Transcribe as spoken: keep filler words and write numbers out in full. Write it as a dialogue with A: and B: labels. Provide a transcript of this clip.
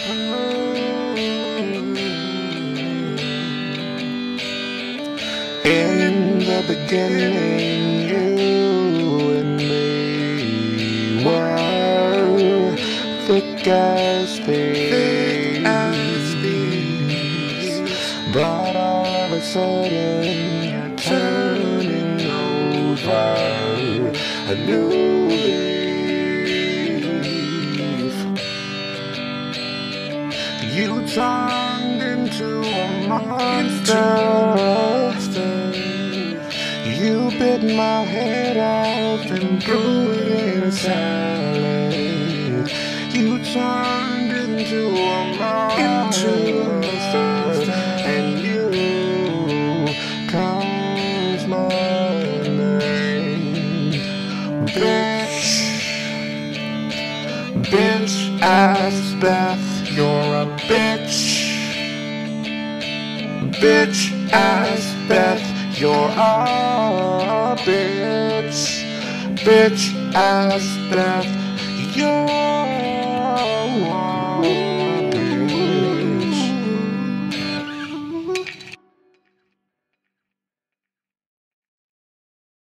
A: In the beginning, you and me were thick as thieves, but all of a sudden you're turning over a new leaf. You turned into a monster. You bit my head off and threw it in a salad. You turned into a monster, and you calls my name. Bitch, bitch ass Beth, you're a bitch. Bitch ass Beth, you're a bitch. Bitch ass Beth, you're